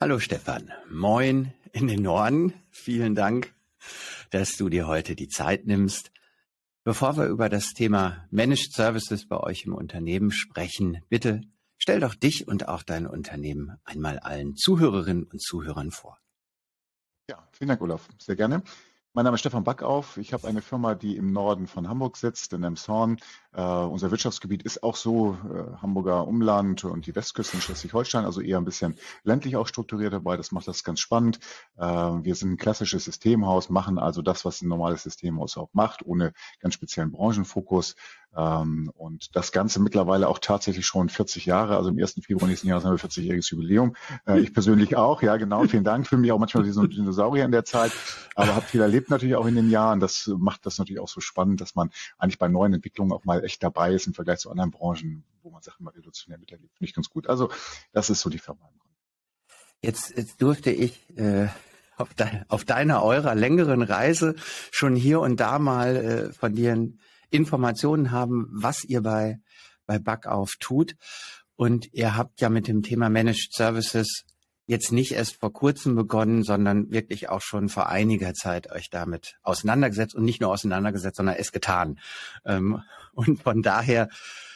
Hallo Stefan, moin in den Norden. Vielen Dank, dass du dir heute die Zeit nimmst. Bevor wir über das Thema Managed Services bei euch im Unternehmen sprechen, bitte stell doch dich und auch dein Unternehmen einmal allen Zuhörerinnen und Zuhörern vor. Ja, vielen Dank, Olaf. Sehr gerne. Mein Name ist Stefan Backauf. Ich habe eine Firma, die im Norden von Hamburg sitzt, in Elmshorn. Unser Wirtschaftsgebiet ist auch so Hamburger Umland und die Westküste in Schleswig-Holstein, also eher ein bisschen ländlich auch strukturiert dabei. Das macht das ganz spannend. Wir sind ein klassisches Systemhaus, machen also das, was ein normales Systemhaus auch macht, ohne ganz speziellen Branchenfokus. Und das Ganze mittlerweile auch tatsächlich schon 40 Jahre, also im 1. Februar nächsten Jahres haben wir 40-jähriges Jubiläum. Ich persönlich auch, ja genau, vielen Dank. Fühle mich auch manchmal wie so ein Dinosaurier in der Zeit, aber habe viel erlebt natürlich auch in den Jahren. Das macht das natürlich auch so spannend, dass man eigentlich bei neuen Entwicklungen auch mal echt dabei ist im Vergleich zu anderen Branchen, wo man Sachen mal revolutionär miterlebt. Finde ich ganz gut. Also das ist so die Firma. Jetzt durfte ich auf eurer längeren Reise schon hier und da mal von dir Informationen haben, was ihr bei Backauf tut. Und ihr habt ja mit dem Thema Managed Services jetzt nicht erst vor kurzem begonnen, sondern wirklich auch schon vor einiger Zeit euch damit auseinandergesetzt und nicht nur auseinandergesetzt, sondern es getan. Und von daher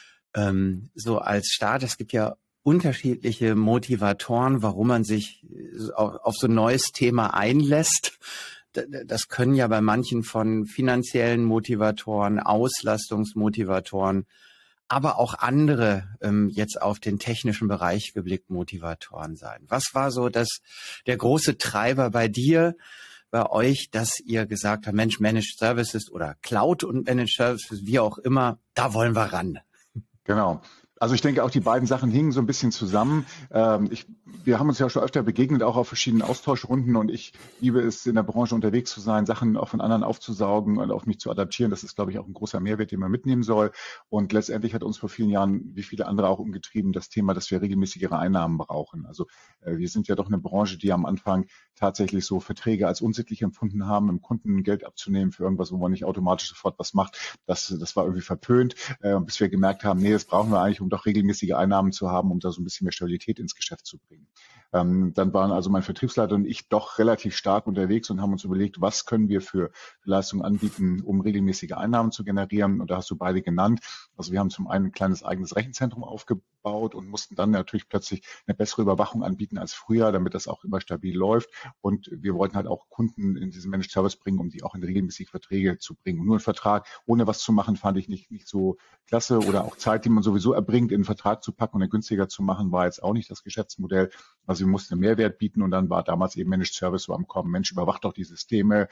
so als Start, es gibt ja unterschiedliche Motivatoren, warum man sich auf so ein neues Thema einlässt. Das können ja bei manchen von finanziellen Motivatoren, Auslastungsmotivatoren, aber auch andere jetzt auf den technischen Bereich geblickt Motivatoren sein. Was war so der große Treiber bei dir, bei euch, dass ihr gesagt habt, Mensch, Managed Services oder Cloud und Managed Services, wie auch immer, da wollen wir ran? Genau. Also ich denke, auch die beiden Sachen hingen so ein bisschen zusammen. Wir haben uns ja schon öfter begegnet, auch auf verschiedenen Austauschrunden, und ich liebe es, in der Branche unterwegs zu sein, Sachen auch von anderen aufzusaugen und auf mich zu adaptieren. Das ist, glaube ich, auch ein großer Mehrwert, den man mitnehmen soll. Und letztendlich hat uns vor vielen Jahren, wie viele andere auch umgetrieben, das Thema, dass wir regelmäßigere Einnahmen brauchen. Also wir sind ja doch eine Branche, die am Anfang tatsächlich so Verträge als unsittlich empfunden haben, dem Kunden Geld abzunehmen für irgendwas, wo man nicht automatisch sofort was macht. Das war irgendwie verpönt, bis wir gemerkt haben, nee, das brauchen wir eigentlich, um doch regelmäßige Einnahmen zu haben, um da so ein bisschen mehr Stabilität ins Geschäft zu bringen. Dann waren also mein Vertriebsleiter und ich doch relativ stark unterwegs und haben uns überlegt, was können wir für Leistungen anbieten, um regelmäßige Einnahmen zu generieren. Und da hast du beide genannt. Also wir haben zum einen ein kleines eigenes Rechenzentrum aufgebaut und mussten dann natürlich plötzlich eine bessere Überwachung anbieten als früher, damit das auch immer stabil läuft. Und wir wollten halt auch Kunden in diesen Managed Service bringen, um die auch in regelmäßige Verträge zu bringen. Und nur ein Vertrag ohne was zu machen, fand ich nicht so klasse, oder auch Zeit, die man sowieso erbringt, in einen Vertrag zu packen und dann günstiger zu machen, war jetzt auch nicht das Geschäftsmodell. Also wir mussten einen Mehrwert bieten, und dann war damals eben Managed Service so am Kommen. Mensch, überwacht doch die Systeme.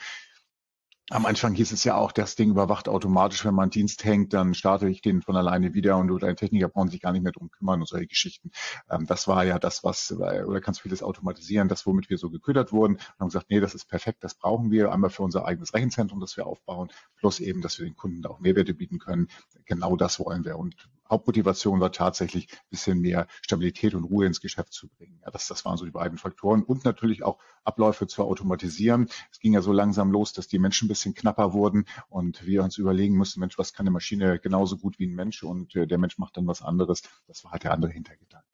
Am Anfang hieß es ja auch, das Ding überwacht automatisch, wenn man einen Dienst hängt, dann starte ich den von alleine wieder und deine Techniker brauchen sich gar nicht mehr drum kümmern und solche Geschichten. Das war ja das, oder kannst vieles automatisieren, das, womit wir so geködert wurden, und haben gesagt, nee, das ist perfekt, das brauchen wir einmal für unser eigenes Rechenzentrum, das wir aufbauen, plus eben, dass wir den Kunden da auch Mehrwerte bieten können. Genau das wollen wir. Und Hauptmotivation war tatsächlich ein bisschen mehr Stabilität und Ruhe ins Geschäft zu bringen. Ja, das waren so die beiden Faktoren, und natürlich auch Abläufe zu automatisieren. Es ging ja so langsam los, dass die Menschen ein bisschen knapper wurden und wir uns überlegen mussten, Mensch, was kann eine Maschine genauso gut wie ein Mensch, und der Mensch macht dann was anderes. Das war halt der andere Hintergedanke.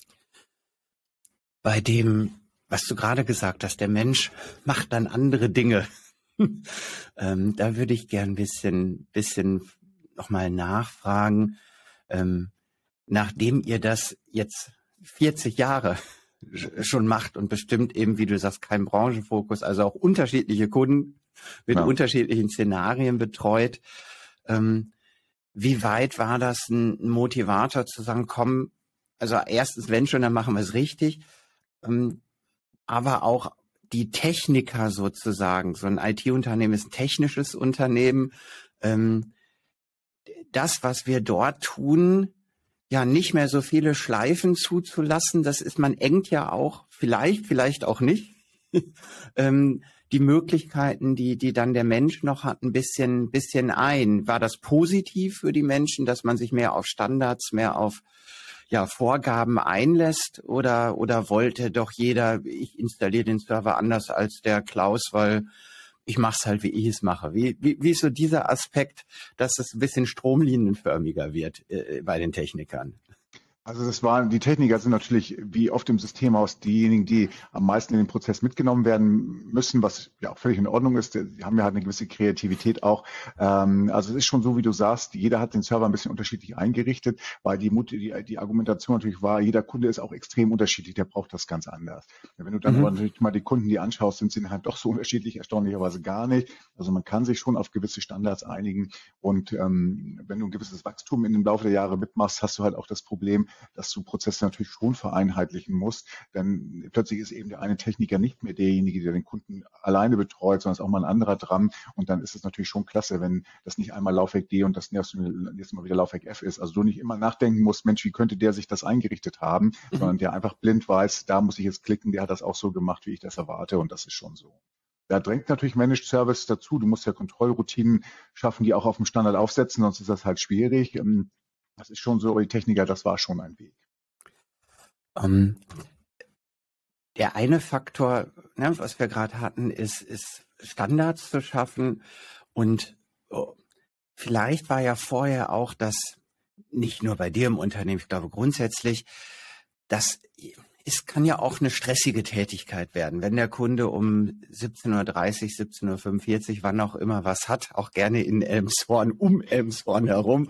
Bei dem, was du gerade gesagt hast, der Mensch macht dann andere Dinge. Da würde ich gern ein bisschen nochmal nachfragen. Nachdem ihr das jetzt 40 Jahre schon macht und bestimmt eben, wie du sagst, kein Branchenfokus, also auch unterschiedliche Kunden mit unterschiedlichen Szenarien betreut. Wie weit war das ein Motivator zu sagen, komm, also erstens, wenn schon, dann machen wir es richtig, aber auch die Techniker sozusagen, so ein IT-Unternehmen ist ein technisches Unternehmen, das, was wir dort tun, ja nicht mehr so viele Schleifen zuzulassen, das ist, man engt ja auch, vielleicht auch nicht, die Möglichkeiten, die dann der Mensch noch hat, ein bisschen ein. War das positiv für die Menschen, dass man sich mehr auf Standards, mehr auf Vorgaben einlässt, oder wollte doch jeder, ich installiere den Server anders als der Klaus, weil ich mache es halt, wie ich es mache. Wie ist so dieser Aspekt, dass es ein bisschen stromlinienförmiger wird bei den Technikern? Also die Techniker sind natürlich wie oft im Systemhaus diejenigen, die am meisten in den Prozess mitgenommen werden müssen, was ja auch völlig in Ordnung ist. Die haben ja halt eine gewisse Kreativität auch. Also es ist schon so, wie du sagst, jeder hat den Server ein bisschen unterschiedlich eingerichtet, weil die Argumentation natürlich war, jeder Kunde ist auch extrem unterschiedlich, der braucht das ganz anders. Wenn du dann aber natürlich mal die Kunden, die anschaust, sind halt doch so unterschiedlich, erstaunlicherweise gar nicht. Also man kann sich schon auf gewisse Standards einigen und wenn du ein gewisses Wachstum in dem Laufe der Jahre mitmachst, hast du halt auch das Problem, dass du Prozesse natürlich schon vereinheitlichen musst, denn plötzlich ist eben der eine Techniker nicht mehr derjenige, der den Kunden alleine betreut, sondern ist auch mal ein anderer dran und dann ist es natürlich schon klasse, wenn das nicht einmal Laufwerk D und das nächste Mal wieder Laufwerk F ist. Also du nicht immer nachdenken musst, Mensch, wie könnte der sich das eingerichtet haben, sondern der einfach blind weiß, da muss ich jetzt klicken, der hat das auch so gemacht, wie ich das erwarte und das ist schon so. Da drängt natürlich Managed Service dazu. Du musst ja Kontrollroutinen schaffen, die auch auf dem Standard aufsetzen, sonst ist das halt schwierig. Das ist schon so, die Techniker, das war schon ein Weg. Der eine Faktor, ne, was wir gerade hatten, ist Standards zu schaffen und vielleicht war ja vorher auch das, nicht nur bei dir im Unternehmen, ich glaube grundsätzlich, kann ja auch eine stressige Tätigkeit werden, wenn der Kunde um 17:30 Uhr, 17:45 Uhr, wann auch immer was hat, auch gerne in Elmshorn, um Elmshorn herum,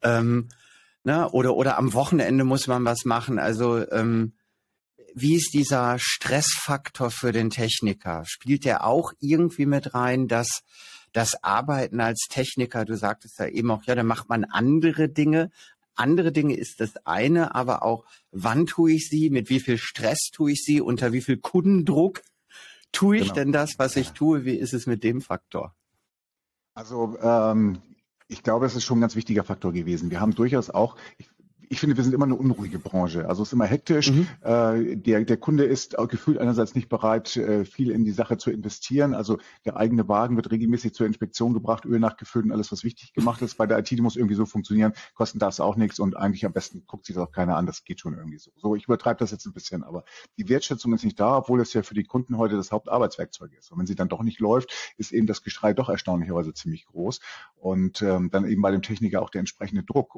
oder am Wochenende muss man was machen. Also wie ist dieser Stressfaktor für den Techniker? Spielt der auch irgendwie mit rein, dass das Arbeiten als Techniker, du sagtest ja eben auch, ja, da macht man andere Dinge. Andere Dinge ist das eine, aber auch, wann tue ich sie, mit wie viel Stress tue ich sie, unter wie viel Kundendruck tue ich denn das, was ich tue? Wie ist es mit dem Faktor? Also ich glaube, es ist schon ein ganz wichtiger Faktor gewesen. Wir haben durchaus auch, ich finde, wir sind immer eine unruhige Branche. Also es ist immer hektisch. Der Kunde ist gefühlt einerseits nicht bereit, viel in die Sache zu investieren. Also der eigene Wagen wird regelmäßig zur Inspektion gebracht, Öl nachgefüllt und alles, was wichtig gemacht ist. Bei der IT, die muss irgendwie so funktionieren, kosten das auch nichts und eigentlich am besten guckt sich das auch keiner an. Das geht schon irgendwie so. So, ich übertreibe das jetzt ein bisschen, aber die Wertschätzung ist nicht da, obwohl es ja für die Kunden heute das Hauptarbeitswerkzeug ist. Und wenn sie dann doch nicht läuft, ist eben das Geschrei doch erstaunlicherweise ziemlich groß. Und dann eben bei dem Techniker auch der entsprechende Druck.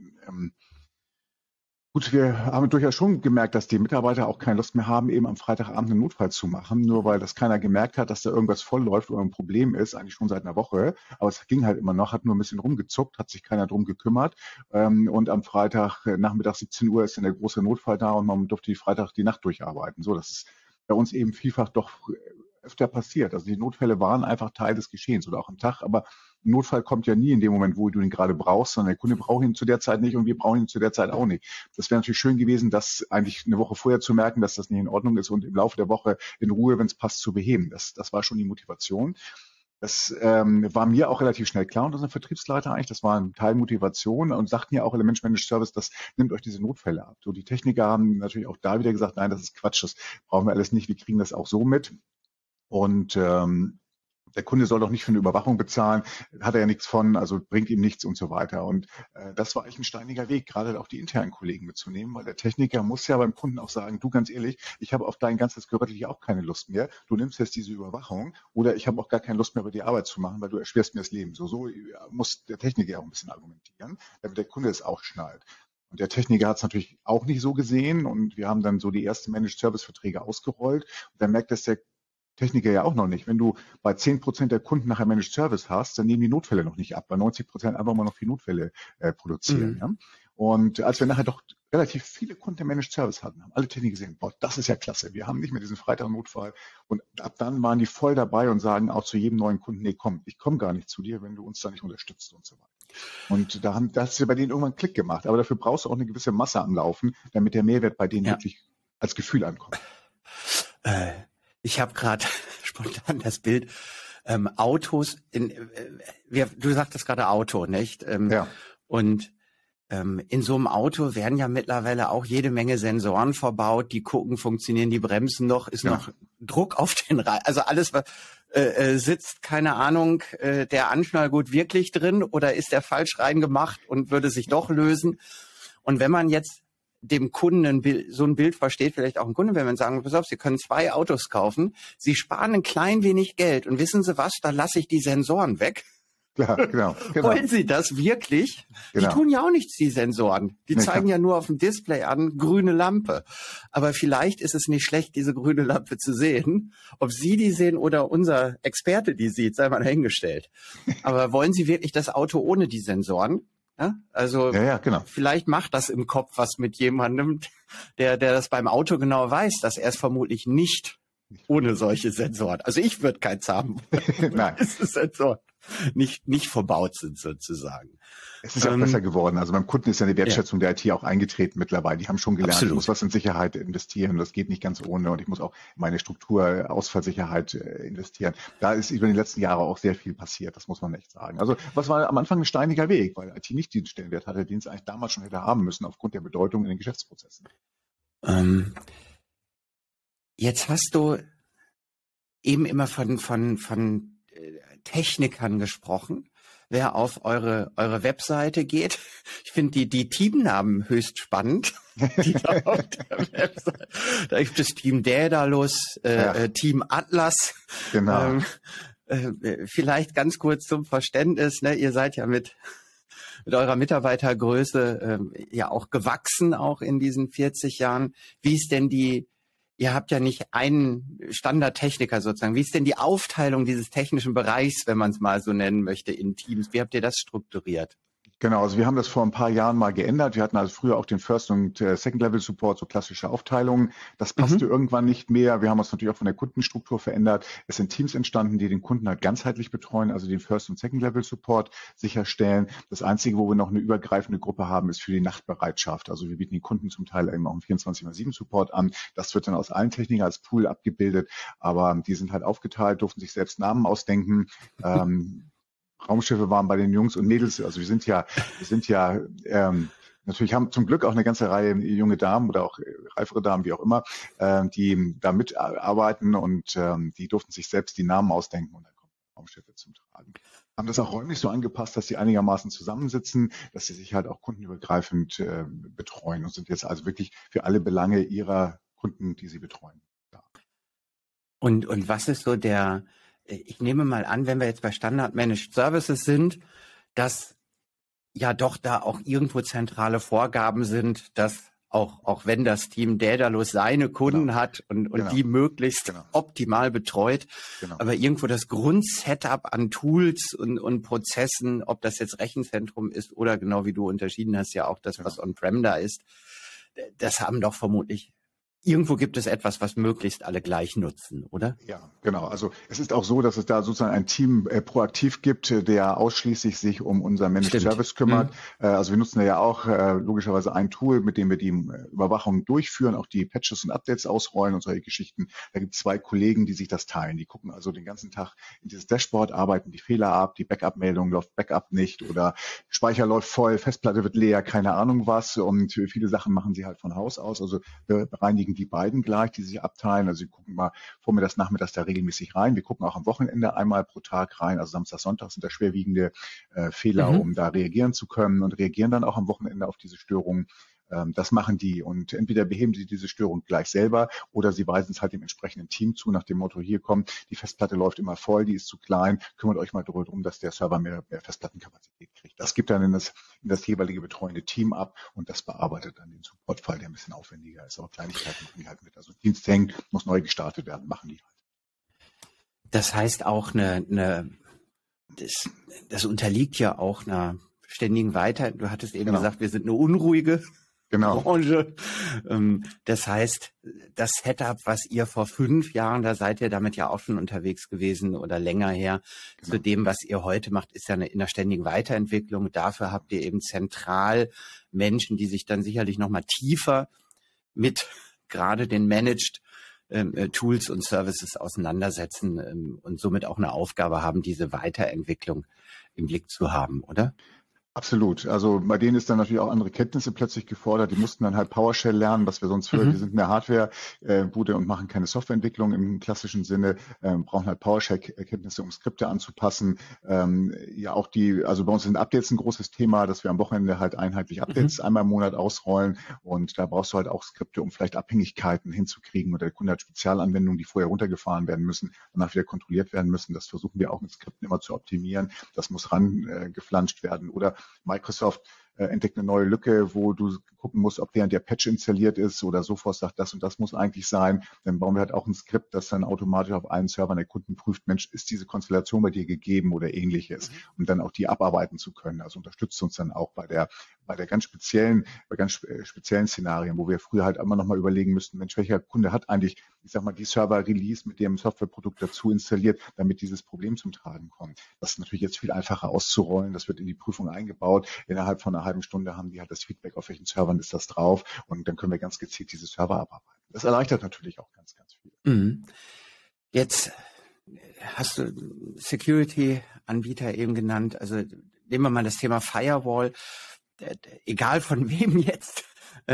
Gut, wir haben durchaus schon gemerkt, dass die Mitarbeiter auch keine Lust mehr haben, eben am Freitagabend einen Notfall zu machen, nur weil das keiner gemerkt hat, dass da irgendwas voll läuft oder ein Problem ist, eigentlich schon seit einer Woche. Aber es ging halt immer noch, hat nur ein bisschen rumgezuckt, hat sich keiner drum gekümmert. Und am Freitag Nachmittag 17 Uhr ist dann der große Notfall da und man durfte Freitag die Nacht durcharbeiten. So, das ist bei uns eben vielfach doch öfter passiert. Also die Notfälle waren einfach Teil des Geschehens oder auch am Tag, aber ein Notfall kommt ja nie in dem Moment, wo du ihn gerade brauchst, sondern der Kunde braucht ihn zu der Zeit nicht und wir brauchen ihn zu der Zeit auch nicht. Das wäre natürlich schön gewesen, das eigentlich eine Woche vorher zu merken, dass das nicht in Ordnung ist und im Laufe der Woche in Ruhe, wenn es passt, zu beheben. Das war schon die Motivation. Das war mir auch relativ schnell klar und unser Vertriebsleiter eigentlich, das war ein Teil Motivation und sagten ja auch, der Mensch Managed Service, das nimmt euch diese Notfälle ab. So, die Techniker haben natürlich auch da wieder gesagt, nein, das ist Quatsch, das brauchen wir alles nicht, wir kriegen das auch so mit. Und der Kunde soll doch nicht für eine Überwachung bezahlen, hat er ja nichts von, also bringt ihm nichts und so weiter. Und das war eigentlich ein steiniger Weg, gerade auch die internen Kollegen mitzunehmen, weil der Techniker muss ja beim Kunden auch sagen, du ganz ehrlich, ich habe auf dein ganzes Geröttliche auch keine Lust mehr, du nimmst jetzt diese Überwachung oder ich habe auch gar keine Lust mehr, über die Arbeit zu machen, weil du erschwerst mir das Leben. So muss der Techniker auch ein bisschen argumentieren, damit der Kunde es auch schnallt. Und der Techniker hat es natürlich auch nicht so gesehen und wir haben dann so die ersten Managed-Service-Verträge ausgerollt und dann merkt das der Techniker ja auch noch nicht. Wenn du bei 10% der Kunden nachher Managed Service hast, dann nehmen die Notfälle noch nicht ab, weil 90% einfach mal noch die Notfälle produzieren. Ja? Und als wir nachher doch relativ viele Kunden Managed Service hatten, haben alle Techniker gesehen, boah, das ist ja klasse, wir haben nicht mehr diesen Freitag-Notfall. Und ab dann waren die voll dabei und sagen auch zu jedem neuen Kunden, nee, komm, ich komme gar nicht zu dir, wenn du uns da nicht unterstützt und so weiter. Und da hast du bei denen irgendwann einen Klick gemacht. Aber dafür brauchst du auch eine gewisse Masse am Laufen, damit der Mehrwert bei denen wirklich als Gefühl ankommt. Ich habe gerade spontan das Bild Autos. Du sagtest gerade Auto, nicht? Ja. Und in so einem Auto werden ja mittlerweile auch jede Menge Sensoren verbaut, die gucken, funktionieren die Bremsen noch, ist noch Druck auf den Reifen, also alles, was sitzt, keine Ahnung, der Anschnallgurt wirklich drin oder ist der falsch reingemacht und würde sich doch lösen? Und wenn man jetzt dem Kunden so ein Bild versteht, vielleicht auch ein Kunde, wenn man sagen, pass auf, Sie können 2 Autos kaufen, Sie sparen ein klein wenig Geld und wissen Sie was, da lasse ich die Sensoren weg. klar, genau. Wollen Sie das wirklich? Genau. Die tun ja auch nichts, die Sensoren. Die zeigen ja nur auf dem Display an, grüne Lampe. Aber vielleicht ist es nicht schlecht, diese grüne Lampe zu sehen. Ob Sie die sehen oder unser Experte die sieht, sei mal dahingestellt. Aber wollen Sie wirklich das Auto ohne die Sensoren? Ja? Also genau. Vielleicht macht das im Kopf was mit jemandem, der das beim Auto genau weiß, dass er es vermutlich nicht ohne solche Sensoren. Also ich würde keins haben. Nein. Diese Sensoren nicht verbaut sind sozusagen. Es ist ja auch besser geworden. Also beim Kunden ist ja eine Wertschätzung der IT auch eingetreten mittlerweile. Die haben schon gelernt, Absolut. Ich muss was in Sicherheit investieren. Das geht nicht ganz ohne. Und ich muss auch in meine Struktur Ausfallsicherheit investieren. Da ist über die letzten Jahre auch sehr viel passiert. Das muss man echt sagen. Also was war am Anfang ein steiniger Weg, weil IT nicht den Stellenwert hatte, den es eigentlich damals schon hätte haben müssen aufgrund der Bedeutung in den Geschäftsprozessen. Jetzt hast du eben immer von Technikern gesprochen. Wer auf eure Webseite geht, ich finde die Teamnamen höchst spannend. Die da auf der Webseite. Da gibt es Team Daedalus, Team Atlas. Genau. Vielleicht ganz kurz zum Verständnis, ne? Ihr seid ja mit eurer Mitarbeitergröße ja auch gewachsen, auch in diesen 40 Jahren. Wie ist denn ihr habt ja nicht einen Standardtechniker sozusagen. Wie ist denn die Aufteilung dieses technischen Bereichs, wenn man es mal so nennen möchte, in Teams? Wie habt ihr das strukturiert? Genau, also wir haben das vor ein paar Jahren mal geändert. Wir hatten also früher auch den First- und Second-Level-Support, so klassische Aufteilungen. Das passte irgendwann nicht mehr. Wir haben uns natürlich auch von der Kundenstruktur verändert. Es sind Teams entstanden, die den Kunden halt ganzheitlich betreuen, also den First- und Second-Level-Support sicherstellen. Das Einzige, wo wir noch eine übergreifende Gruppe haben, ist für die Nachtbereitschaft. Also wir bieten den Kunden zum Teil eben auch einen 24/7-Support an. Das wird dann aus allen Technikern als Pool abgebildet, aber die sind halt aufgeteilt, durften sich selbst Namen ausdenken. Raumschiffe waren bei den Jungs und Mädels, also wir sind ja natürlich haben zum Glück auch eine ganze Reihe junge Damen oder auch reifere Damen, wie auch immer, die da mitarbeiten und die durften sich selbst die Namen ausdenken und dann kommen Raumschiffe zum Tragen. Haben das auch räumlich so angepasst, dass sie einigermaßen zusammensitzen, dass sie sich halt auch kundenübergreifend betreuen und sind jetzt also wirklich für alle Belange ihrer Kunden, die sie betreuen. Ja. Und was ist so ich nehme mal an, wenn wir jetzt bei Standard Managed Services sind, dass ja doch da auch irgendwo zentrale Vorgaben sind, dass auch wenn das Team Daedalus seine Kunden hat und die möglichst optimal betreut, aber irgendwo das Grundsetup an Tools und Prozessen, ob das jetzt Rechenzentrum ist oder genau wie du unterschieden hast, ja auch das, was on-prem da ist, das haben doch vermutlich irgendwo gibt es etwas, was möglichst alle gleich nutzen, oder? Ja, genau. Also es ist auch so, dass es da sozusagen ein Team proaktiv gibt, der ausschließlich sich um unser Managed Service kümmert. Also wir nutzen ja auch logischerweise ein Tool, mit dem wir die Überwachung durchführen, auch die Patches und Updates ausrollen und solche Geschichten. Da gibt es 2 Kollegen, die sich das teilen. Die gucken also den ganzen Tag in dieses Dashboard, arbeiten die Fehler ab, die Backup-Meldung läuft Backup nicht oder Speicher läuft voll, Festplatte wird leer, keine Ahnung was. Und viele Sachen machen sie halt von Haus aus. Also wir bereinigen die beiden gleich, die sich abteilen. Also wir gucken mal vormittags, nachmittags da regelmäßig rein. Wir gucken auch am Wochenende einmal pro Tag rein. Also Samstag, Sonntag sind da schwerwiegende Fehler, um da reagieren zu können und reagieren dann auch am Wochenende auf diese Störungen. Das machen die und entweder beheben sie diese Störung gleich selber oder sie weisen es halt dem entsprechenden Team zu, nach dem Motto, hier kommt, die Festplatte läuft immer voll, die ist zu klein, kümmert euch mal darum, dass der Server mehr Festplattenkapazität kriegt. Das gibt dann in das jeweilige betreuende Team ab und das bearbeitet dann den Supportfall, der ein bisschen aufwendiger ist, aber Kleinigkeiten machen die halt mit. Also Dienst hängt, muss neu gestartet werden, machen die halt. Das heißt auch das unterliegt ja auch einer ständigen Weiterentwicklung. Du hattest eben gesagt, wir sind eine unruhige Branche. Das heißt, das Setup, was ihr vor 5 Jahren, da seid ihr damit ja auch schon unterwegs gewesen oder länger her, zu dem, was ihr heute macht, ist ja in der ständigen Weiterentwicklung. Dafür habt ihr eben zentral Menschen, die sich dann sicherlich nochmal tiefer mit gerade den Managed Tools und Services auseinandersetzen und somit auch eine Aufgabe haben, diese Weiterentwicklung im Blick zu haben, oder? Absolut. Also bei denen ist dann natürlich auch andere Kenntnisse plötzlich gefordert. Die mussten dann halt PowerShell lernen, was wir sonst für, die sind eine Hardware-Bude und machen keine Softwareentwicklung im klassischen Sinne, brauchen halt PowerShell-Kenntnisse, um Skripte anzupassen. Ja, auch also bei uns sind Updates ein großes Thema, dass wir am Wochenende halt einheitlich Updates einmal im Monat ausrollen, und da brauchst du halt auch Skripte, um vielleicht Abhängigkeiten hinzukriegen, oder der Kunde hat Spezialanwendungen, die vorher runtergefahren werden müssen, danach wieder kontrolliert werden müssen. Das versuchen wir auch mit Skripten immer zu optimieren. Das muss rangeflanscht werden. Oder Microsoft entdeckt eine neue Lücke, wo du gucken musst, ob der Patch installiert ist, oder Sophos sagt, das und das muss eigentlich sein. Dann bauen wir halt auch ein Skript, das dann automatisch auf allen Servern der Kunden prüft, Mensch, ist diese Konstellation bei dir gegeben oder ähnliches, um dann auch die abarbeiten zu können. Also unterstützt uns dann auch bei ganz speziellen Szenarien, wo wir früher halt immer noch mal überlegen müssten, Mensch, welcher Kunde hat eigentlich, ich sag mal, die Server-Release mit dem Softwareprodukt dazu installiert, damit dieses Problem zum Tragen kommt. Das ist natürlich jetzt viel einfacher auszurollen. Das wird in die Prüfung eingebaut. Innerhalb von einer halben Stunde haben die halt das Feedback, auf welchen Servern ist das drauf, und dann können wir ganz gezielt diese Server abarbeiten. Das erleichtert natürlich auch ganz, ganz viel. Mhm. Jetzt hast du Security-Anbieter eben genannt. Also nehmen wir mal das Thema Firewall. Egal von wem jetzt,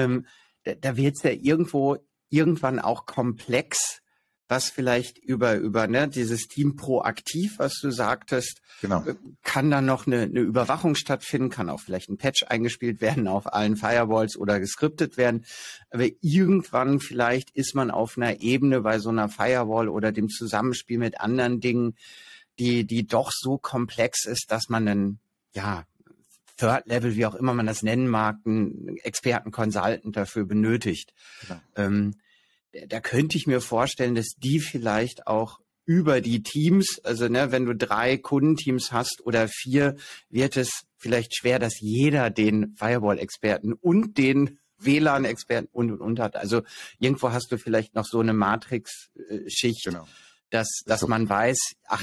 da wird es ja irgendwann auch komplex, was vielleicht über dieses Team proaktiv, was du sagtest, genau, kann dann noch eine Überwachung stattfinden, kann auch vielleicht ein Patch eingespielt werden auf allen Firewalls oder geskriptet werden. Aber irgendwann vielleicht ist man auf einer Ebene bei so einer Firewall oder dem Zusammenspiel mit anderen Dingen, die doch so komplex ist, dass man einen, Third Level, wie auch immer man das nennen mag, einen Experten, Consultant dafür benötigt. Genau. Da könnte ich mir vorstellen, dass die vielleicht auch über die Teams, also wenn du 3 Kundenteams hast oder 4, wird es vielleicht schwer, dass jeder den Firewall-Experten und den WLAN-Experten und hat. Also irgendwo hast du vielleicht noch so eine Matrix-Schicht, genau, dass man weiß, ach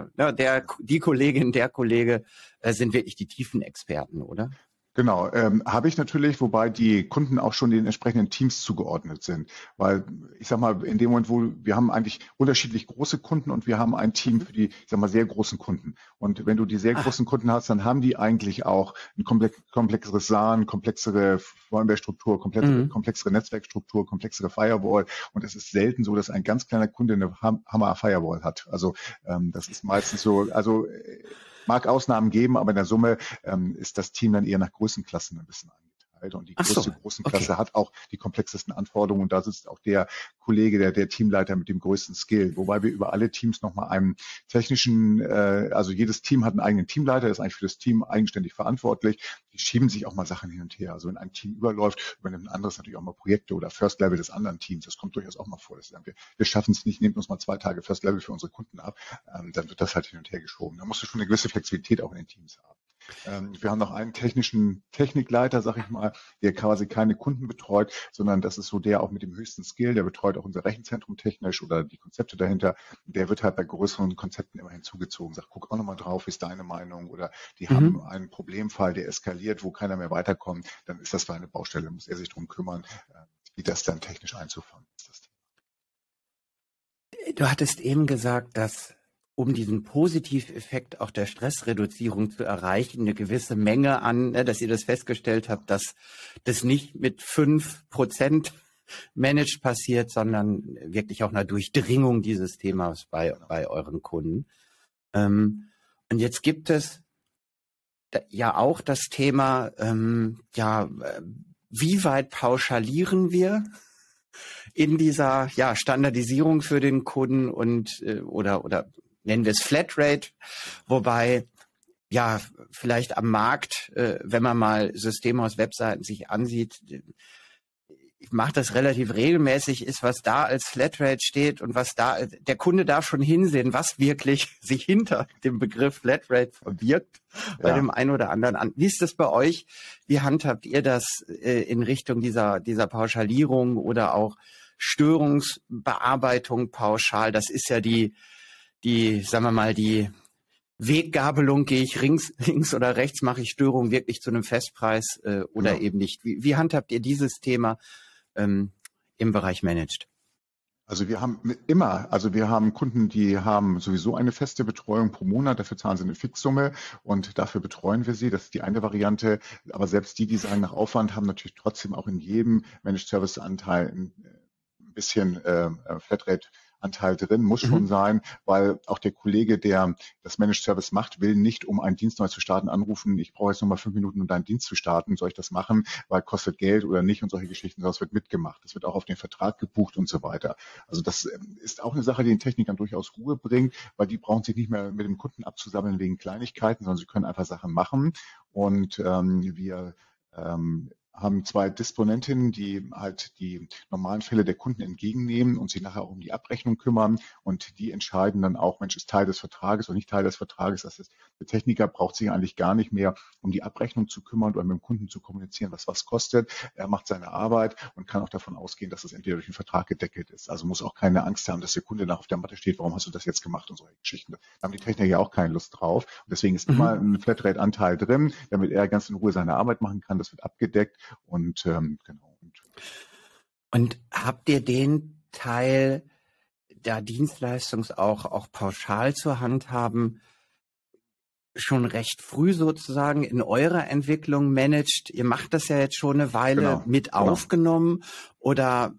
die Kollegin, der Kollege sind wirklich die tiefen Experten, oder? Genau, habe ich natürlich, wobei die Kunden auch schon den entsprechenden Teams zugeordnet sind. Weil ich sag mal, in dem Moment, wo wir haben eigentlich unterschiedlich große Kunden und wir haben ein Team für die, ich sag mal, sehr großen Kunden. Und wenn du die sehr großen Kunden hast, dann haben die eigentlich auch ein komplexeres SAN, komplexere Firmware-Struktur, komplexere Netzwerkstruktur, komplexere Firewall. Und es ist selten so, dass ein ganz kleiner Kunde eine Hammer-Firewall hat. Also das ist meistens so, mag Ausnahmen geben, aber in der Summe ist das Team dann eher nach Größenklassen ein bisschen eingeteilt. Und die größte Größenklasse hat auch die komplexesten Anforderungen. Und da sitzt auch der Kollege, der Teamleiter mit dem größten Skill. Wobei wir über alle Teams nochmal einen technischen, also jedes Team hat einen eigenen Teamleiter, der ist eigentlich für das Team eigenständig verantwortlich. Die schieben sich auch mal Sachen hin und her. Also wenn ein Team überläuft, übernimmt ein anderes natürlich auch mal Projekte oder First Level des anderen Teams. Das kommt durchaus auch mal vor. Wir schaffen es nicht, nehmt uns mal 2 Tage First Level für unsere Kunden ab. Dann wird das halt hin und her geschoben. Da musst du schon eine gewisse Flexibilität auch in den Teams haben. Wir haben noch einen technischen Technikleiter, sag ich mal, der quasi keine Kunden betreut, sondern das ist so der auch mit dem höchsten Skill, der betreut auch unser Rechenzentrum technisch oder die Konzepte dahinter. Der wird halt bei größeren Konzepten immer hinzugezogen, sagt, guck auch nochmal drauf, wie ist deine Meinung, oder die haben einen Problemfall, der eskaliert, wo keiner mehr weiterkommt, dann ist das für eine Baustelle, muss er sich drum kümmern, wie das dann technisch einzufangen ist. Du hattest eben gesagt, dass um diesen Positiveffekt auch der Stressreduzierung zu erreichen, eine gewisse Menge an, dass ihr das festgestellt habt, dass das nicht mit 5% managed passiert, sondern wirklich auch einer Durchdringung dieses Themas bei euren Kunden. Und jetzt gibt es ja auch das Thema, wie weit pauschalieren wir in dieser Standardisierung für den Kunden und oder nennen wir es Flatrate, wobei vielleicht am Markt, wenn man mal Systeme aus Webseiten sich ansieht, ich mache das relativ regelmäßig, ist, was da als Flatrate steht und was da, der Kunde darf schon hinsehen, was wirklich sich hinter dem Begriff Flatrate verbirgt bei dem einen oder anderen an. Wie ist das bei euch? Wie handhabt ihr das in Richtung dieser Pauschalierung oder auch Störungsbearbeitung pauschal? Das ist ja die, sagen wir mal, die Weggabelung, gehe ich links oder rechts, mache ich Störung wirklich zu einem Festpreis oder eben nicht. Wie handhabt ihr dieses Thema im Bereich Managed? Also wir haben Kunden, die haben sowieso eine feste Betreuung pro Monat, dafür zahlen sie eine Fixsumme und dafür betreuen wir sie. Das ist die eine Variante. Aber selbst die sagen nach Aufwand, haben natürlich trotzdem auch in jedem Managed Service Anteil ein bisschen Flatrate-Anteil drin, muss schon sein, weil auch der Kollege, der das Managed Service macht, will nicht, um einen Dienst neu zu starten, anrufen, ich brauche jetzt noch mal 5 Minuten, um deinen Dienst zu starten, soll ich das machen, weil kostet Geld oder nicht und solche Geschichten, das wird mitgemacht. Das wird auch auf den Vertrag gebucht und so weiter. Also das ist auch eine Sache, die den Technikern durchaus Ruhe bringt, weil die brauchen sich nicht mehr mit dem Kunden abzusammeln wegen Kleinigkeiten, sondern sie können einfach Sachen machen und wir haben 2 Disponentinnen, die halt die normalen Fälle der Kunden entgegennehmen und sich nachher auch um die Abrechnung kümmern. Und die entscheiden dann auch, Mensch, ist Teil des Vertrages oder nicht Teil des Vertrages. Das heißt, der Techniker braucht sich eigentlich gar nicht mehr um die Abrechnung zu kümmern oder mit dem Kunden zu kommunizieren, was kostet. Er macht seine Arbeit und kann auch davon ausgehen, dass es entweder durch den Vertrag gedeckelt ist. Also muss auch keine Angst haben, dass der Kunde nach auf der Matte steht, warum hast du das jetzt gemacht und solche Geschichten. Da haben die Techniker ja auch keine Lust drauf. Und deswegen ist immer ein Flatrate-Anteil drin, damit er ganz in Ruhe seine Arbeit machen kann. Das wird abgedeckt. Und genau. Und habt ihr den Teil der Dienstleistung auch pauschal zur Handhaben schon recht früh sozusagen in eurer Entwicklung managt? Ihr macht das ja jetzt schon eine Weile mit aufgenommen oder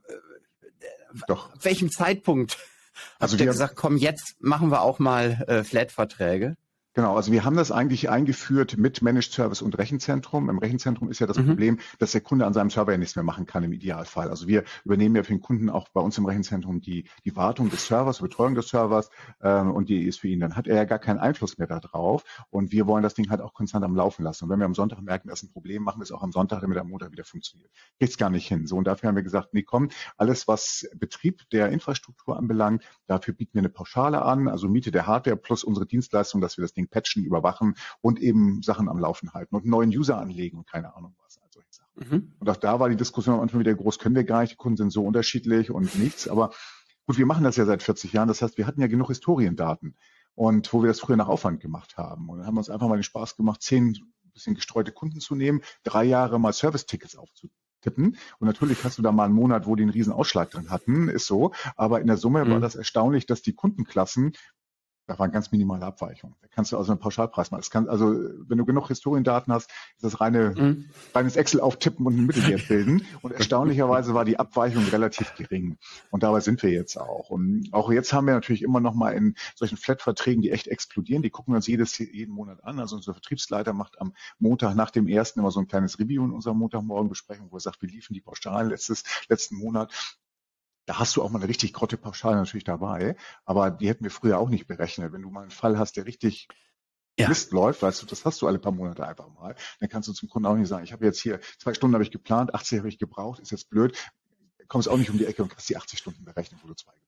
Doch. Ab welchem Zeitpunkt habt ihr gesagt, komm, jetzt machen wir auch mal Flat-Verträge? Genau, also wir haben das eigentlich eingeführt mit Managed Service und Rechenzentrum. Im Rechenzentrum ist ja das Problem, dass der Kunde an seinem Server ja nichts mehr machen kann im Idealfall. Also wir übernehmen ja für den Kunden auch bei uns im Rechenzentrum die Wartung des Servers, Betreuung des Servers und die ist für ihn. Dann hat er ja gar keinen Einfluss mehr darauf und wir wollen das Ding halt auch konstant am Laufen lassen. Und wenn wir am Sonntag merken, das ist ein Problem, machen wir es auch am Sonntag, damit am Montag wieder funktioniert. Geht's gar nicht hin. So, und dafür haben wir gesagt, nee, komm, alles was Betrieb der Infrastruktur anbelangt, dafür bieten wir eine Pauschale an, also Miete der Hardware plus unsere Dienstleistung, dass wir das Ding patchen, überwachen und eben Sachen am Laufen halten und einen neuen User anlegen und keine Ahnung was. Also solche Sachen. Und auch da war die Diskussion am Anfang wieder groß, können wir gar nicht, die Kunden sind so unterschiedlich und nichts. Aber gut, wir machen das ja seit 40 Jahren. Das heißt, wir hatten ja genug Historiendaten und wo wir das früher nach Aufwand gemacht haben. Und dann haben wir uns einfach mal den Spaß gemacht, 10 bisschen gestreute Kunden zu nehmen, 3 Jahre mal Service-Tickets aufzutippen. Und natürlich hast du da mal einen Monat, wo die einen riesen Ausschlag drin hatten, ist so. Aber in der Summe war das erstaunlich, dass die Kundenklassen, da waren ganz minimale Abweichungen. Da kannst du also einen Pauschalpreis machen. Also wenn du genug Historiendaten hast, ist das reines Excel auftippen und einen Mittelwert bilden. Und erstaunlicherweise war die Abweichung relativ gering. Und dabei sind wir jetzt auch. Und auch jetzt haben wir natürlich immer noch mal in solchen Flat-Verträgen, die echt explodieren. Die gucken wir uns jeden Monat an. Also unser Vertriebsleiter macht am Montag nach dem ersten immer so ein kleines Review in unserer Montagmorgenbesprechung, wo er sagt, wie liefen die Pauschalen letzten Monat. Da hast du auch mal eine richtig grotte Pauschale natürlich dabei, aber die hätten wir früher auch nicht berechnet. Wenn du mal einen Fall hast, der richtig Mist läuft, weißt du, das hast du alle paar Monate einfach mal, dann kannst du zum Kunden auch nicht sagen, ich habe jetzt hier 2 Stunden habe ich geplant, 80 habe ich gebraucht, ist jetzt blöd, kommst auch nicht um die Ecke und kannst die 80 Stunden berechnen, wo du 2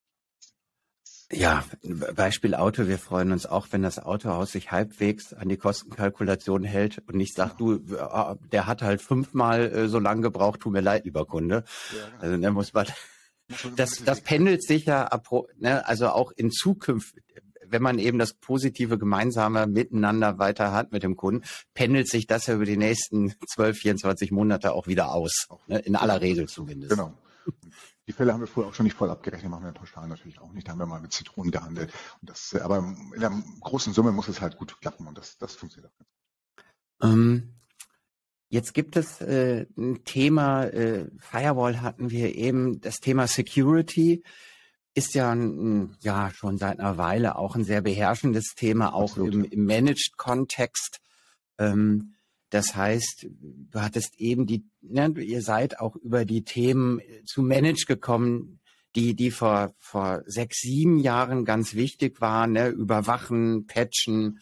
Ja, Beispiel Auto. Wir freuen uns auch, wenn das Autohaus sich halbwegs an die Kostenkalkulation hält und nicht sagt, du, der hat halt 5-mal so lange gebraucht, tut mir leid, lieber Kunde. Ja, genau. Also dann muss man... Das pendelt sich ja ab, ne, also auch in Zukunft, wenn man eben das positive gemeinsame Miteinander weiter hat mit dem Kunden, pendelt sich das ja über die nächsten 12, 24 Monate auch wieder aus, ne, in aller Regel zumindest. Genau. Die Fälle haben wir früher auch schon nicht voll abgerechnet, machen wir pauschal natürlich auch nicht, da haben wir mal mit Zitronen gehandelt. Und das, aber in der großen Summe muss es halt gut klappen und das funktioniert auch. Jetzt gibt es ein Thema, Firewall hatten wir eben, das Thema Security ist ja schon seit einer Weile auch ein sehr beherrschendes Thema, auch im Managed-Kontext. Das heißt, du hattest eben ihr seid auch über die Themen zu Manage gekommen, die vor 6, 7 Jahren ganz wichtig waren, ne? Überwachen, patchen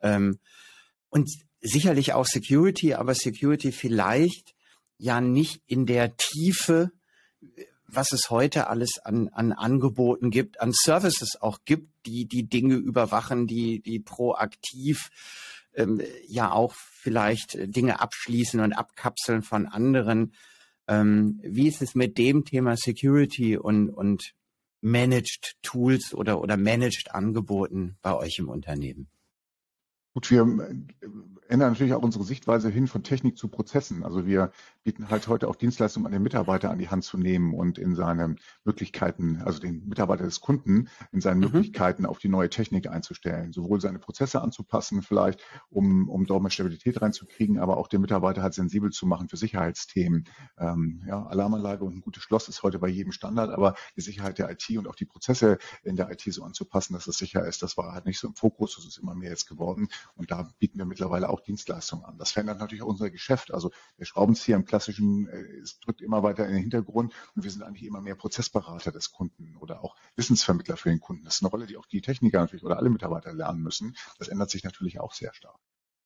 und sicherlich auch Security, aber Security vielleicht ja nicht in der Tiefe, was es heute alles an Angeboten gibt, an Services auch gibt, die Dinge überwachen, die proaktiv ja auch vielleicht Dinge abschließen und abkapseln von anderen. Wie ist es mit dem Thema Security und Managed Tools oder Managed Angeboten bei euch im Unternehmen? Gut, wir ändern natürlich auch unsere Sichtweise hin von Technik zu Prozessen. Also wir bieten halt heute auch Dienstleistungen an den Mitarbeiter an die Hand zu nehmen und in seine Möglichkeiten, also den Mitarbeiter des Kunden, in seinen Möglichkeiten auf die neue Technik einzustellen. Sowohl seine Prozesse anzupassen vielleicht, um dort mehr Stabilität reinzukriegen, aber auch den Mitarbeiter halt sensibel zu machen für Sicherheitsthemen. Ja, Alarmanlage und ein gutes Schloss ist heute bei jedem Standard, aber die Sicherheit der IT und auch die Prozesse in der IT so anzupassen, dass es sicher ist, das war halt nicht so im Fokus, das ist immer mehr jetzt geworden. Und da bieten wir mittlerweile auch Dienstleistungen an. Das verändert natürlich auch unser Geschäft. Also der Schraubenzieher im klassischen drückt immer weiter in den Hintergrund und wir sind eigentlich immer mehr Prozessberater des Kunden oder auch Wissensvermittler für den Kunden. Das ist eine Rolle, die auch die Techniker natürlich oder alle Mitarbeiter lernen müssen. Das ändert sich natürlich auch sehr stark.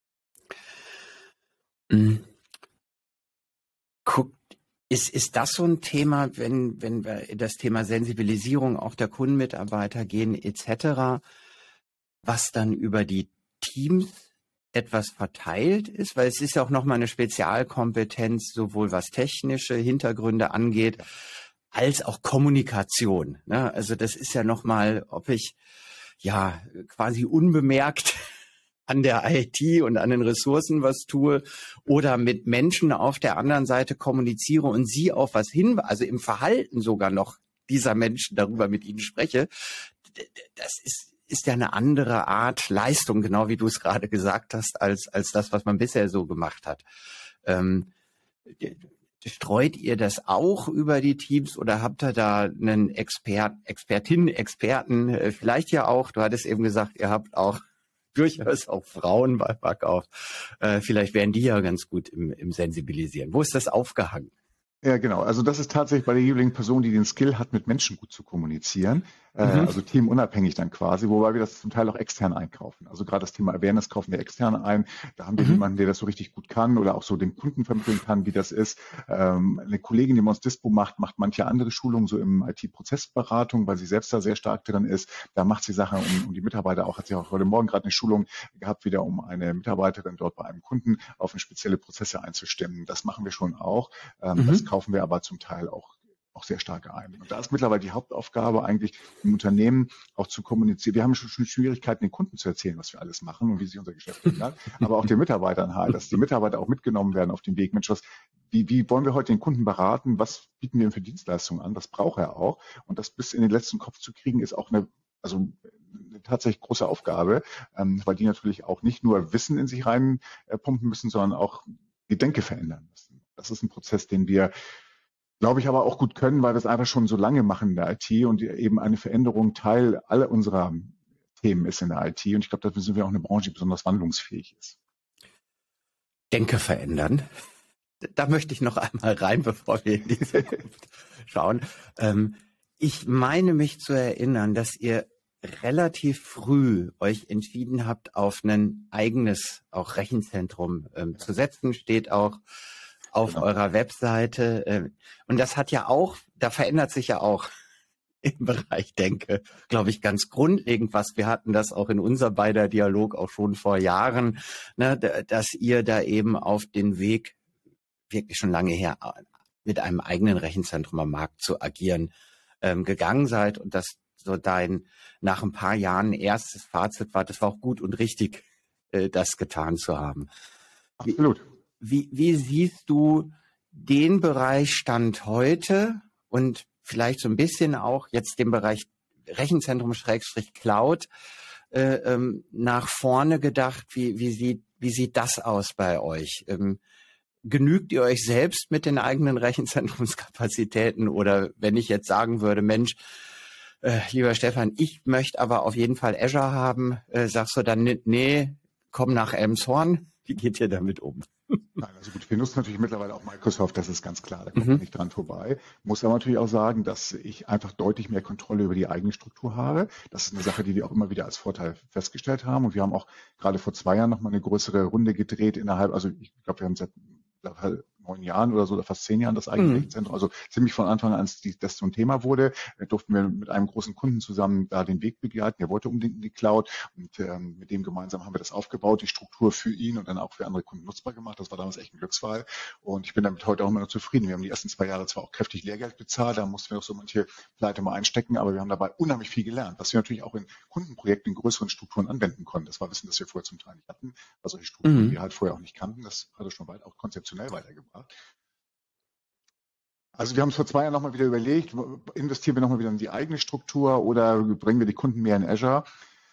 Guckt, ist das so ein Thema, wenn wir in das Thema Sensibilisierung auch der Kundenmitarbeiter gehen etc., was dann über die Teams etwas verteilt ist, weil es ist ja auch nochmal eine Spezialkompetenz, sowohl was technische Hintergründe angeht, als auch Kommunikation. Ne? Also das ist ja nochmal, ob ich ja quasi unbemerkt an der IT und an den Ressourcen was tue oder mit Menschen auf der anderen Seite kommuniziere und sie auf was hin, also im Verhalten sogar noch dieser Menschen darüber mit ihnen spreche, das ist ja eine andere Art Leistung, genau wie du es gerade gesagt hast, als das, was man bisher so gemacht hat. Streut ihr das auch über die Teams oder habt ihr da einen Experten, vielleicht ja auch, du hattest eben gesagt, ihr habt auch durchaus auch Frauen bei Backauf. Vielleicht wären die ja ganz gut im Sensibilisieren. Wo ist das aufgehangen? Ja, genau. Also das ist tatsächlich bei der jeweiligen Person, die den Skill hat, mit Menschen gut zu kommunizieren. Also teamunabhängig dann quasi, wobei wir das zum Teil auch extern einkaufen. Also gerade das Thema Awareness kaufen wir extern ein. Da haben wir jemanden, der das so richtig gut kann oder auch so dem Kunden vermitteln kann, wie das ist. Eine Kollegin, die bei uns Dispo macht manche andere Schulungen so im IT-Prozessberatung, weil sie selbst da sehr stark drin ist. Da macht sie Sachen um die Mitarbeiter auch. Hat sie auch heute Morgen gerade eine Schulung gehabt, wieder um eine Mitarbeiterin dort bei einem Kunden auf eine spezielle Prozesse einzustimmen. Das machen wir schon auch. Das kaufen wir aber zum Teil auch sehr stark ein. Und da ist mittlerweile die Hauptaufgabe eigentlich im Unternehmen auch zu kommunizieren. Wir haben schon Schwierigkeiten, den Kunden zu erzählen, was wir alles machen und wie sich unser Geschäft ändert, aber auch den Mitarbeitern halt, dass die Mitarbeiter auch mitgenommen werden auf den Weg. Mensch, wie wollen wir heute den Kunden beraten? Was bieten wir ihm für Dienstleistungen an? Was braucht er auch? Und das bis in den letzten Kopf zu kriegen, ist auch eine tatsächlich große Aufgabe, weil die natürlich auch nicht nur Wissen in sich rein pumpen müssen, sondern auch die Denke verändern müssen. Das ist ein Prozess, den wir, glaube ich, aber auch gut können, weil wir es einfach schon so lange machen in der IT und eben eine Veränderung Teil aller unserer Themen ist in der IT. Und ich glaube, dafür sind wir auch eine Branche, die besonders wandlungsfähig ist. Denke verändern. Da möchte ich noch einmal rein, bevor wir in die Zukunft schauen. Ich meine mich zu erinnern, dass ihr relativ früh euch entschieden habt, auf ein eigenes auch Rechenzentrum zu setzen, steht auch auf eurer Webseite. Und das hat ja auch, da verändert sich ja auch im Bereich Denke, glaube ich, ganz grundlegend was. Wir hatten das auch in unser beider Dialog auch schon vor Jahren, ne, dass ihr da eben auf den Weg wirklich schon lange her mit einem eigenen Rechenzentrum am Markt zu agieren gegangen seid und dass so dein nach ein paar Jahren erstes Fazit war, das war auch gut und richtig, das getan zu haben. Absolut. Wie siehst du den Bereich Stand heute und vielleicht so ein bisschen auch jetzt den Bereich Rechenzentrum/Cloud nach vorne gedacht? Wie sieht das aus bei euch? Genügt ihr euch selbst mit den eigenen Rechenzentrumskapazitäten? Oder wenn ich jetzt sagen würde, Mensch, lieber Stefan, ich möchte aber auf jeden Fall Azure haben, sagst du dann, nee, komm nach Elmshorn. Wie geht ihr damit um? Nein, also gut, wir nutzen natürlich mittlerweile auch Microsoft, das ist ganz klar, da kommt man nicht dran vorbei. Muss aber natürlich auch sagen, dass ich einfach deutlich mehr Kontrolle über die eigene Struktur habe. Das ist eine Sache, die wir auch immer wieder als Vorteil festgestellt haben. Und wir haben auch gerade vor 2 Jahren nochmal eine größere Runde gedreht innerhalb, also ich glaube, wir haben seit 9 Jahren oder so, oder fast 10 Jahren das eigene Rechenzentrum. Also ziemlich von Anfang an, als das so ein Thema wurde, durften wir mit einem großen Kunden zusammen da den Weg begleiten. Der wollte unbedingt in die Cloud und mit dem gemeinsam haben wir das aufgebaut, die Struktur für ihn und dann auch für andere Kunden nutzbar gemacht. Das war damals echt ein Glücksfall und ich bin damit heute auch immer noch zufrieden. Wir haben die ersten 2 Jahre zwar auch kräftig Lehrgeld bezahlt, da mussten wir auch so manche Pleite mal einstecken, aber wir haben dabei unheimlich viel gelernt, was wir natürlich auch in Kundenprojekten in größeren Strukturen anwenden konnten. Das war Wissen, das wir vorher zum Teil nicht hatten, also die Strukturen, die wir halt vorher auch nicht kannten. Das hat uns schon weit auch konzeptionell weitergebracht. Also wir haben es vor 2 Jahren nochmal wieder überlegt, investieren wir nochmal wieder in die eigene Struktur oder bringen wir die Kunden mehr in Azure?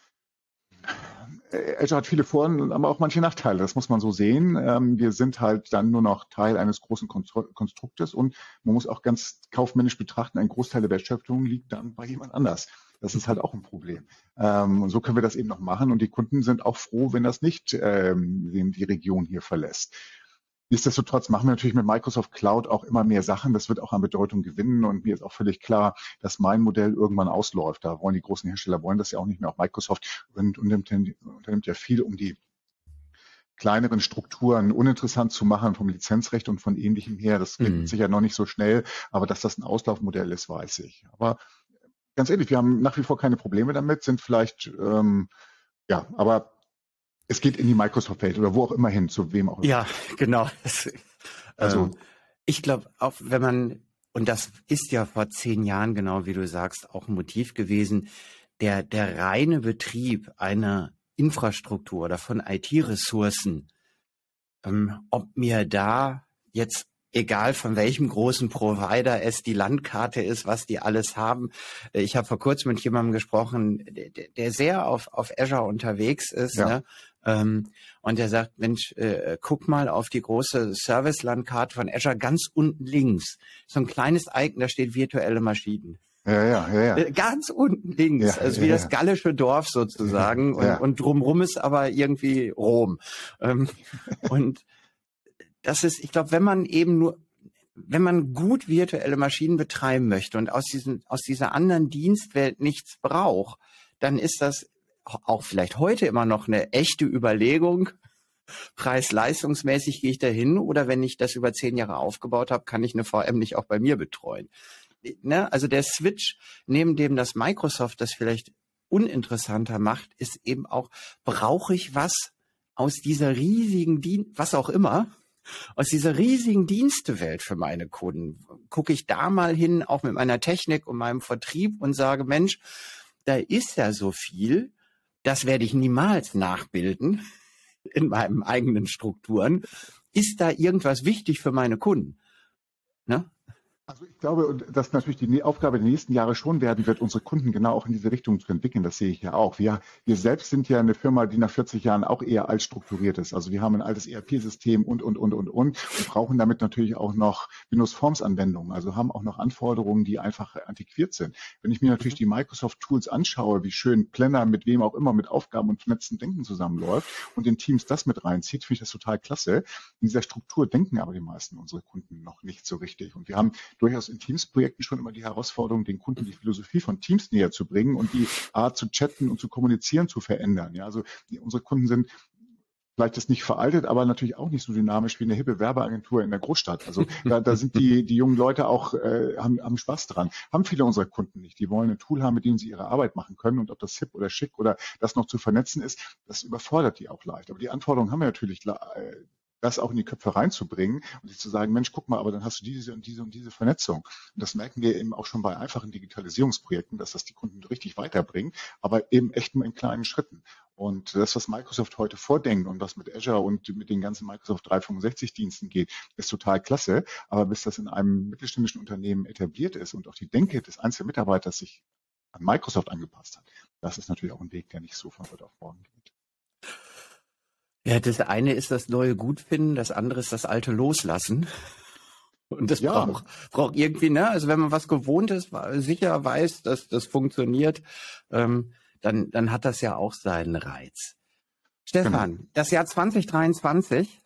Azure hat viele Vor- aber auch manche Nachteile, das muss man so sehen. Wir sind halt dann nur noch Teil eines großen Konstruktes und man muss auch ganz kaufmännisch betrachten, ein Großteil der Wertschöpfung liegt dann bei jemand anders. Das ist halt auch ein Problem. Und so können wir das eben noch machen und die Kunden sind auch froh, wenn das nicht die Region hier verlässt. Nichtsdestotrotz machen wir natürlich mit Microsoft Cloud auch immer mehr Sachen. Das wird auch an Bedeutung gewinnen. Und mir ist auch völlig klar, dass mein Modell irgendwann ausläuft. Da wollen die großen Hersteller das ja auch nicht mehr. Auch Microsoft unternimmt ja viel, um die kleineren Strukturen uninteressant zu machen vom Lizenzrecht und von Ähnlichem her. Das geht sicher noch nicht so schnell. Aber dass das ein Auslaufmodell ist, weiß ich. Aber ganz ehrlich, wir haben nach wie vor keine Probleme damit, sind vielleicht, aber es geht in die Microsoft-Welt oder wo auch immer hin, zu wem auch immer. Ja, genau. Also ich glaube, auch wenn man, und das ist ja vor 10 Jahren, genau wie du sagst, auch ein Motiv gewesen, der reine Betrieb einer Infrastruktur oder von IT-Ressourcen, ob mir da jetzt, egal von welchem großen Provider es die Landkarte ist, was die alles haben. Ich habe vor kurzem mit jemandem gesprochen, der sehr auf Azure unterwegs ist, ja. Ne? Und der sagt, Mensch, guck mal auf die große Service-Landkarte von Azure ganz unten links. So ein kleines Icon, da steht virtuelle Maschinen. Ja. Ganz unten links, also wie das gallische Dorf sozusagen. Und drumrum ist aber irgendwie Rom. Und das ist, ich glaube, wenn man gut virtuelle Maschinen betreiben möchte und aus dieser anderen Dienstwelt nichts braucht, dann ist das auch vielleicht heute immer noch eine echte Überlegung. Preis-leistungsmäßig gehe ich da hin, oder wenn ich das über 10 Jahre aufgebaut habe, kann ich eine VM nicht auch bei mir betreuen. Ne? Also der Switch, neben dem das Microsoft das vielleicht uninteressanter macht, ist eben auch, brauche ich was aus dieser riesigen was auch immer, aus dieser riesigen Dienstewelt für meine Kunden. Gucke ich da mal hin, auch mit meiner Technik und meinem Vertrieb, und sage, Mensch, da ist ja so viel, das werde ich niemals nachbilden in meinen eigenen Strukturen. Ist da irgendwas wichtig für meine Kunden? Ne? Also ich glaube, dass natürlich die Aufgabe der nächsten Jahre schon werden wird, unsere Kunden genau auch in diese Richtung zu entwickeln. Das sehe ich ja auch. Wir selbst sind ja eine Firma, die nach 40 Jahren auch eher alt strukturiert ist. Also wir haben ein altes ERP-System und brauchen damit natürlich auch noch Windows Forms-Anwendungen. Also haben auch noch Anforderungen, die einfach antiquiert sind. Wenn ich mir natürlich die Microsoft-Tools anschaue, wie schön Planner mit wem auch immer, mit Aufgaben und vernetzten Denken zusammenläuft und in Teams das mit reinzieht, finde ich das total klasse. In dieser Struktur denken aber die meisten unserer Kunden noch nicht so richtig. Und wir haben durchaus in Teams-Projekten schon immer die Herausforderung, den Kunden die Philosophie von Teams näher zu bringen und die Art zu chatten und zu kommunizieren zu verändern. Ja, also unsere Kunden sind vielleicht ist nicht veraltet, aber natürlich auch nicht so dynamisch wie eine hippe Werbeagentur in der Großstadt. Also da sind die jungen Leute auch, haben Spaß dran. Haben viele unserer Kunden nicht. Die wollen ein Tool haben, mit dem sie ihre Arbeit machen können, und ob das hip oder schick oder das noch zu vernetzen ist, das überfordert die auch leicht. Aber die Anforderungen haben wir natürlich, das auch in die Köpfe reinzubringen und sich zu sagen, Mensch, guck mal, aber dann hast du diese und diese und diese Vernetzung. Und das merken wir eben auch schon bei einfachen Digitalisierungsprojekten, dass das die Kunden richtig weiterbringt, aber eben echt nur in kleinen Schritten. Und das, was Microsoft heute vordenkt und was mit Azure und mit den ganzen Microsoft 365 Diensten geht, ist total klasse. Aber bis das in einem mittelständischen Unternehmen etabliert ist und auch die Denke des einzelnen Mitarbeiters sich an Microsoft angepasst hat, das ist natürlich auch ein Weg, der nicht so von heute auf morgen geht. Ja, das eine ist das neue gut finden, das andere ist das alte loslassen. Und das braucht irgendwie, ne? Also wenn man was gewohnt ist, sicher weiß, dass das funktioniert, dann hat das ja auch seinen Reiz. Stefan, das Jahr 2023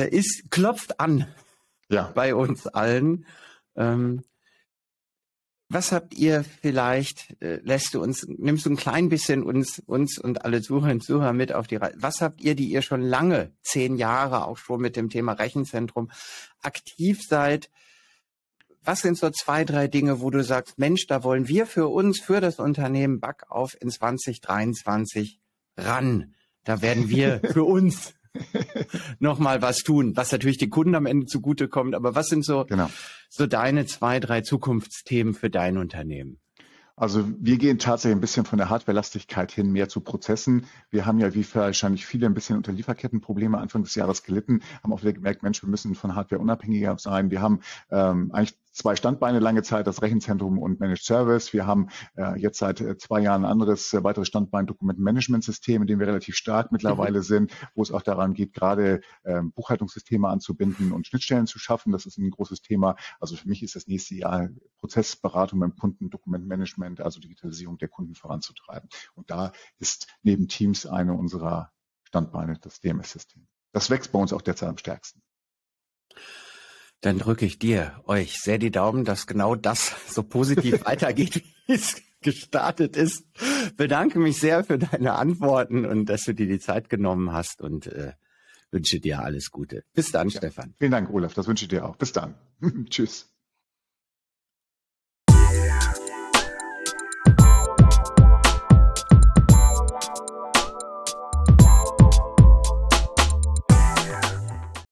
klopft an bei uns allen. Was habt ihr vielleicht, nimmst du ein klein bisschen uns und alle Zuhörerinnen und Zuhörer mit auf die Reise? Was habt ihr, die ihr schon lange, 10 Jahre auch schon mit dem Thema Rechenzentrum aktiv seid? Was sind so 2, 3 Dinge, wo du sagst, Mensch, da wollen wir für uns, für das Unternehmen Backauf in 2023 ran. Da werden wir für uns nochmal was tun, was natürlich den Kunden am Ende zugutekommt. Aber was sind so deine 2, 3 Zukunftsthemen für dein Unternehmen? Also wir gehen tatsächlich ein bisschen von der Hardwarelastigkeit hin mehr zu Prozessen. Wir haben ja wie wahrscheinlich viele ein bisschen unter Lieferkettenprobleme Anfang des Jahres gelitten, haben auch wieder gemerkt, Mensch, wir müssen von Hardware unabhängiger sein. Wir haben eigentlich 2 Standbeine lange Zeit, das Rechenzentrum und Managed Service. Wir haben jetzt seit 2 Jahren ein anderes, weiteres Standbein, Dokumentenmanagementsystem, in dem wir relativ stark mittlerweile sind, wo es auch daran geht, gerade Buchhaltungssysteme anzubinden und Schnittstellen zu schaffen. Das ist ein großes Thema. Also für mich ist das nächste Jahr Prozessberatung beim Kunden, Dokumentenmanagement, also Digitalisierung der Kunden voranzutreiben. Und da ist neben Teams eine unserer Standbeine das DMS-System. Das wächst bei uns auch derzeit am stärksten. Dann drücke ich euch sehr die Daumen, dass genau das so positiv weitergeht, wie es gestartet ist. Bedanke mich sehr für deine Antworten und dass du dir die Zeit genommen hast und wünsche dir alles Gute. Bis dann, Stefan. Vielen Dank, Olaf. Das wünsche ich dir auch. Bis dann. Tschüss.